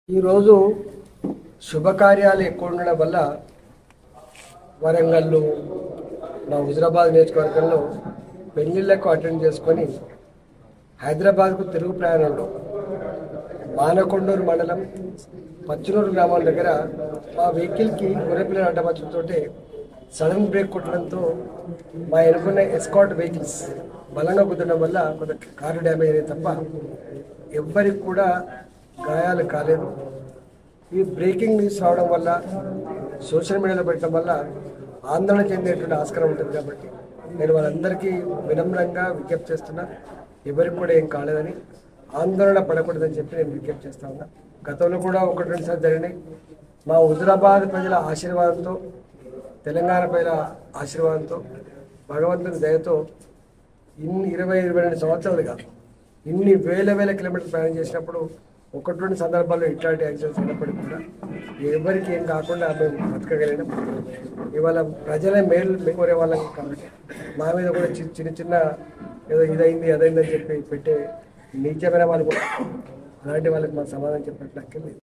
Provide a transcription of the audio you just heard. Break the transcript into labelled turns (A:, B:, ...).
A: ఈరోజు శుభకార్యాలు ఎక్కువ ఉండడం వల్ల వరంగల్లో మా హుజరాబాద్ నియోజకవర్గంలో పెళ్లిళ్లకు అటెండ్ చేసుకొని హైదరాబాద్కు తిరుగు ప్రయాణంలో మానకొండూరు మండలం పచ్చనూరు గ్రామం దగ్గర మా వెహికల్కి గొర్రెపిల్లల అడ్డమచ్చడంతో సడన్ బ్రేక్ కొట్టడంతో మా ఎన్నుకున్న ఎస్కాట్ వెహికల్స్ బలంగా కుదరడం వల్ల కొంత కారు డ్యామేజ్ అయ్యేది తప్ప ఎవ్వరికి కూడా గాయాలు కాలేదు. ఈ బ్రేకింగ్ న్యూస్ రావడం వల్ల సోషల్ మీడియాలో పెట్టడం వల్ల ఆందోళన చెందేటువంటి ఆస్కారం ఉంటుంది. కాబట్టి నేను వాళ్ళందరికీ వినమ్రంగా విజ్ఞప్తి చేస్తున్నా, ఎవరికి కూడా ఏం కాలేదని, ఆందోళన పడకూడదని చెప్పి నేను విజ్ఞప్తి చేస్తా ఉన్నా. గతంలో కూడా 1-2 సార్లు జరిగినాయి. మా హుజరాబాద్ ప్రజల ఆశీర్వాదంతో, తెలంగాణ ప్రజల ఆశీర్వాదంతో, భగవంతుని దయతో 20-22 సంవత్సరాలుగా ఇన్ని వేల కిలోమీటర్లు ప్రయాణం చేసినప్పుడు 1-2 సందర్భాల్లో ఇట్లాంటి యాక్సిడెంట్స్ అయినప్పటికీ కూడా ఎవరికి ఏం కాకుండా మేము బతకగలిగినాం. ఇవాళ ప్రజల మేలు కోరే వాళ్ళం కాబట్టి మా మీద కూడా చిన్న ఏదో ఇదైంది అదైందని చెప్పి పెట్టే నీచమైన వాళ్ళు కూడా అలాంటి వాళ్ళకి మాకు సమాధానం చెప్పినట్లు